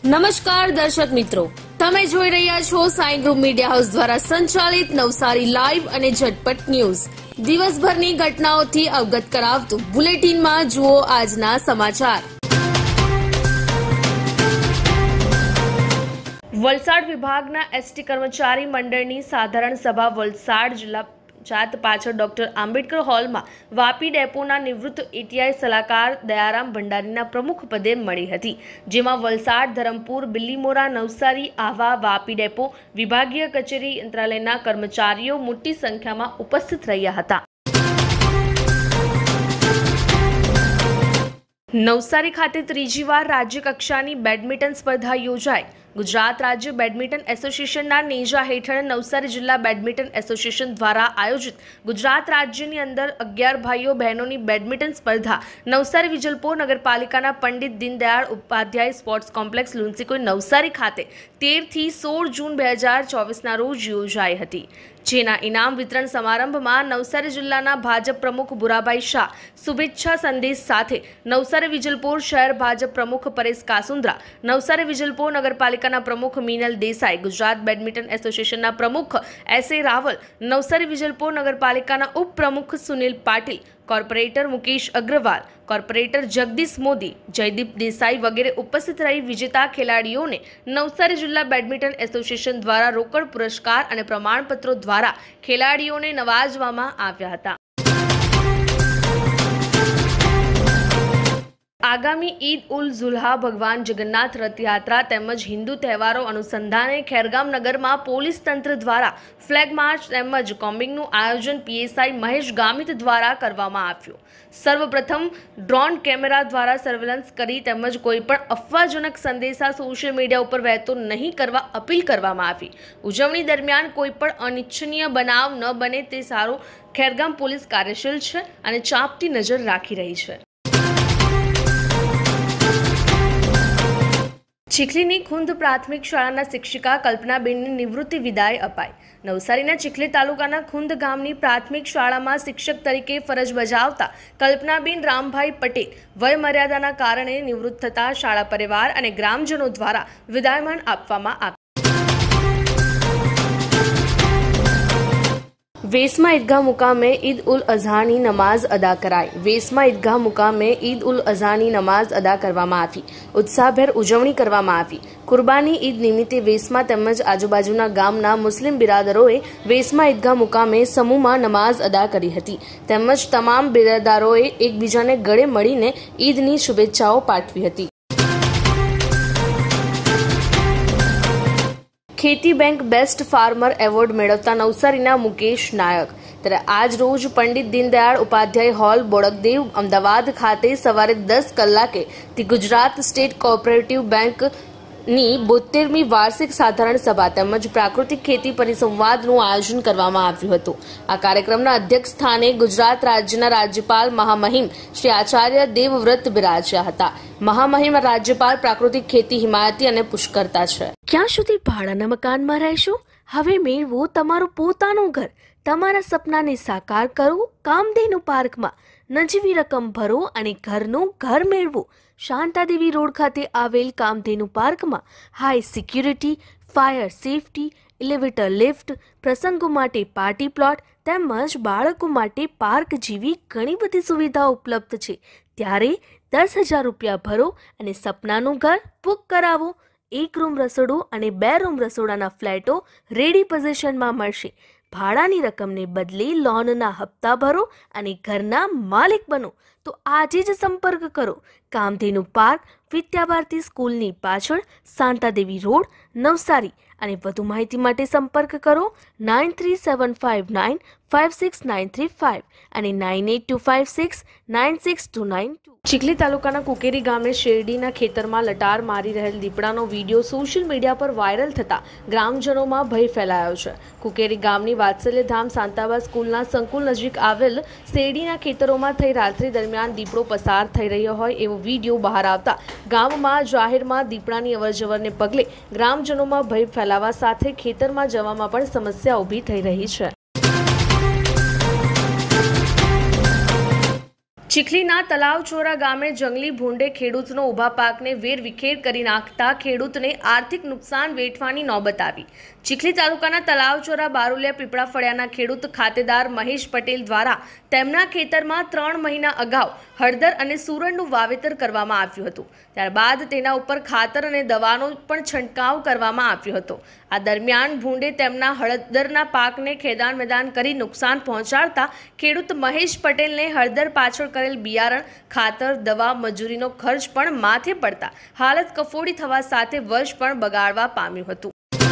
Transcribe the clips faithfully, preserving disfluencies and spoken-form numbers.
નમસ્કાર દર્શક મિત્રો, તમે જોઈ રહ્યા છો સાઈ ગ્રુપ મીડિયા હાઉસ દ્વારા સંચાલિત નવસારી લાઈવ અને ઝટપટ ન્યૂઝ. દિવસભરની ઘટનાઓથી અવગત કરાવતું બુલેટિનમાં જુઓ આજના સમાચાર. વલસાડ વિભાગના એસટી કર્મચારી મંડળની સાધારણ સભા વલસાડ જિલ્લા પંચાયત પાછળ ડોક્ટર આંબેડકર હોલમાં વાપી ડેપોના નિવૃત્ત એટીઆઈ સલાહકાર દયારામ ભંડારીના પ્રમુખ પદે મળી હતી, જેમાં વલસાડ, ધરમપુર, બિલ્લીમોરા, નવસારી, આહવા, વાપી ડેપો, વિભાગીય કચેરી, મંત્રાલયના કર્મચારીઓ મોટી સંખ્યામાં ઉપસ્થિત રહ્યા હતા. નવસારી ખાતે ત્રીજી વાર રાજ્ય કક્ષાની બેડમિન્ટન સ્પર્ધા યોજાઈ. ગુજરાત રાજ્ય બેડમિન્ટન એસોસિએશનના નેજા હેઠળ નવસારી જિલ્લા બેડમિન્ટન એસોસિએશન દ્વારા આયોજિત ગુજરાત રાજ્યની અંદર અગિયાર ભાઈઓ બહેનોની બેડમિન્ટન સ્પર્ધા નવસારી વિજલપોર નગરપાલિકાના પંડિત દીનદયાળ ઉપાધ્યાય સ્પોર્ટ્સ કોમ્પ્લેક્સ લુન્સીકોઈ નવસારી ખાતે તેર થી સોળ જૂન બે હજાર ચોવીસના રોજ યોજાઈ હતી, જેના ઇનામ વિતરણ સમારંભમાં નવસારી જિલ્લાના ભાજપ પ્રમુખ ભુરાભાઈ શાહ શુભેચ્છા સંદેશ સાથે નવસારી વિજલપોર શહેર ભાજપ પ્રમુખ પરેશ કાસુંદ્રા, નવસારી વિજલપોર નગરપાલિકાના પ્રમુખ મિનલ દેસાઈ, ગુજરાત બેડમિન્ટન એસોસિએશનના પ્રમુખ એસ એ રાવલ, નવસારી વિજલપોર નગરપાલિકાના ઉપપ્રમુખ સુનિલ પાટીલ, કોર્પોરેટર મુકેશ અગ્રવાલ, કોર્પોરેટર જગદીશ મોદી, જયદીપ દેસાઈ વગેરે ઉપસ્થિત રહી વિજેતા ખેલાડીઓને નવસારી જિલ્લા બેડમિન્ટન એસોસિએશન દ્વારા રોકડ પુરસ્કાર અને પ્રમાણપત્રો દ્વારા ખેલાડીઓને નવાજવામાં આવ્યા હતા. આગામી ઈદ ઉલ ઝુલ્હા ભગવાન જગન્નાથ રથયાત્રા તેમજ હિન્દુ તહેવારો અનુસંધાને ખેરગામ નગરમાં પોલીસ તંત્ર દ્વારા ફ્લેગ માર્ચ તેમજ કોમ્બિંગનું આયોજન પીએસઆઈ મહેશ ગામિત દ્વારા કરવામાં આવ્યું. સર્વપ્રથમ ડ્રોન કેમેરા દ્વારા સર્વેલન્સ કરી તેમજ કોઈપણ અફવાજનક સંદેશા સોશિયલ મીડિયા ઉપર વહેતો નહીં કરવા અપીલ કરવામાં આવી. ઉજવણી દરમિયાન કોઈપણ અનિચ્છનીય બનાવ ન બને તે સારું ખેરગામ પોલીસ કાર્યશીલ છે અને ચાંપતી નજર રાખી રહી છે. ચીખલીની ખુંદ પ્રાથમિક શાળાના શિક્ષિકા કલ્પનાબેનની નિવૃત્તિ વિદાય અપાઈ. નવસારીના ચીખલી તાલુકાના ખુંદ ગામની પ્રાથમિક શાળામાં શિક્ષક તરીકે ફરજ બજાવતા કલ્પનાબેન રામભાઈ પટેલ વય મર્યાદાના કારણે નિવૃત્ત થતા શાળા પરિવાર અને ગ્રામજનો દ્વારા વિદાયમાન આપવામાં આવ્યું. વેસમા ઈદગાહ મુકામે ઈદ ઉલ અઝહાની નમાઝ અદા કરાઈ. વેસમા ઈદગાહ મુકામે ઈદ ઉલ અઝહાની નમાઝ અદા કરવામાં આવી. ઉત્સાહભેર ઉજવણી કરવામાં આવી. કુરબાની ઈદ નિમિત્તે વેસમા તેમજ આજુબાજુના ગામના મુસ્લિમ બિરાદરોએ વેસમા ઈદગાહ મુકામે સમૂહમાં નમાઝ અદા કરી હતી તેમજ તમામ બિરાદરોએ એકબીજાને ગળે મળીને ઈદની શુભેચ્છાઓ પાઠવી હતી. ખેતી બેંક બેસ્ટ ફાર્મર એવોર્ડ મેળવતા નવસારીના મુકેશ નાયક. ત્યારે આજ રોજ પંડિત દીનદયાળ ઉપાધ્યાય હોલ, બોડકદેવ, અમદાવાદ ખાતે સવારે દસ કલાકે the Gujarat state cooperative bank ની બોતેરમી વાર્ષિક સાધારણ સભા તેમજ પ્રાકૃતિક ખેતી પરિસંવાદનું આયોજન કરવામાં આવ્યું હતું. આ કાર્યક્રમના અધ્યક્ષ સ્થાને ગુજરાત રાજ્યના રાજ્યપાલ મહામહિમ શ્રી આચાર્ય દેવવ્રત બિરાજ્યા હતા. મહામહિમ રાજ્યપાલ પ્રાકૃતિક ખેતી હિમાયતી અને પુષ્કરતા છે. ક્યાં સુધી ભાડાના મકાનમાં રહેશો? હવે મેળવો તમારું પોતાનું ઘર. તમારા સપનાને સાકાર કરો કામધેનુ પાર્કમાં. નજીવી રકમ ભરો અને ઘરનું ઘર મેળવો. શાંતાદેવી રોડ ખાતે આવેલ કામધેનુ પાર્કમાં high security, fire safety, elevator lift, પ્રસંગો માટે પાર્ટી પ્લોટ તેમજ બાળકો માટે પાર્ક જેવી ઘણી બધી સુવિધાઓ ઉપલબ્ધ છે. ત્યારે દસ હજાર રૂપિયા ભરો અને સપનાનું ઘર બુક કરાવો. એક રૂમ રસોડું અને બે રૂમ રસોડાના ફ્લેટો રેડી પોઝિશનમાં મળશે. ભાડાની રકમને બદલે લોનના હપ્તા ભરો અને ઘરના માલિક બનો. તો આજે જ સંપર્ક કરો. કામધેનુ પાર્ક, વિદ્યાભારતી સ્કૂલની પાછળ, શાંતાદેવી રોડ, નવસારી. અને વધુ માહિતી માટે સંપર્ક કરો nine three seven five nine five six nine three five અને nine eight two five six nine six two nine two. Chikhli તાલુકાના કુકેરી ગામે શેરડીના ખેતરમાં લટાર મારી રહેલ દીપડાનો વિડીયો સોશિયલ મીડિયા પર વાયરલ થતા ગ્રામજનોમાં ભય ફેલાયો છે. કુકેરી ગામની વાત્સલ્યધામ શાંતાબા સ્કૂલના સંકુલ નજીક આવેલ શેરડીના ખેતરોમાં થઈ રાત્રિ દરમિયાન દીપડો પસાર થઈ રહ્યો હોય એવો વિડીયો બહાર આવતા ગામમાં જાહેરમાં દીપડાની અવરજવરને પગલે ગ્રામજનોમાં ભય ફેલાવા સાથે ખેતરમાં જવામાં પણ સમસ્યા ઊભી થઈ રહી છે. ચીખલીના તલાવચોરા ગામે જંગલી ભૂંડે ખેડૂતનો ઊભા પાકને વેરવિખેર કરી નાખતા ખેડૂતને આર્થિક નુકસાન વેઠવાની નોબત આવી। ચીખલી તાલુકાના તલાવચોરા બારુલિયા પીપળા ફળિયાના ખેડૂત ખાતેદાર મહેશ પટેલ દ્વારા તેમના ખેતરમાં ત્રણ મહિના અગાઉ હળદર અને સુરણનું વાવેતર કરવામાં આવ્યું હતું। ત્યારબાદ તેના ઉપર ખાતર અને દવાનો પણ છંટકાવ કરવામાં આવ્યો હતો। આ દરમિયાન ભૂંડે તેમના હળદરના પાકને ખેદાન મેદાન કરી નુકસાન પહોંચાડતા ખેડૂત મહેશ પટેલને હળદર પાછળ કરેલ બિયારણ, ખાતર, દવા, મજૂરીનો ખર્ચ પણ માથે પડતા હાલત કફોડી થવા સાથે વર્ષ પણ બગાડવા પામ્યું હતું।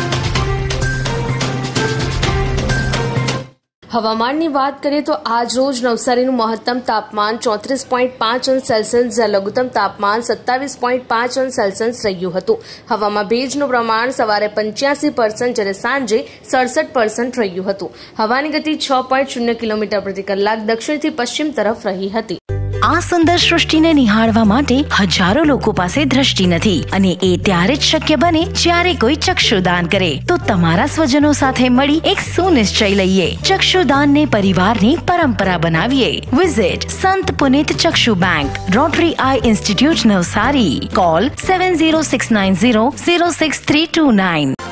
હવામાનની વાત કરીએ તો આજ રોજ નવસારીનું મહત્તમ તાપમાન ચોત્રીસ પોઈન્ટ પાંચ અંશ સેલ્સિયસ જ્યારે લઘુત્તમ તાપમાન સત્તાવીસ પોઈન્ટ પાંચ અંશ સેલ્સિયસ રહ્યું હતું। હવામાં ભેજનું પ્રમાણ સવારે પંચ્યાસી પર્સન્ટ જ્યારે સાંજે સડસઠ પર્સન્ટ રહ્યું હતું। હવાની ગતિ છ પોઈન્ટ શૂન્ય કિલોમીટર પ્રતિ કલાક દક્ષિણથી પશ્ચિમ તરફ રહી હતી। આ સુંદર સૃષ્ટિને નિહાળવા માટે હજારો લોકો પાસે દ્રષ્ટિ નથી અને એ ત્યારે જ શક્ય બને જ્યારે કોઈ ચક્ષુદાન કરે। તો તમારા સ્વજનો સાથે મળી એક સુનિશ્ચય લઈએ, ચક્ષુદાનને પરિવારની પરંપરા બનાવીએ। Visit Sant Punit Chakshu bank, rotary eye institute Navsari. Call seven zero six nine zero zero six three two nine.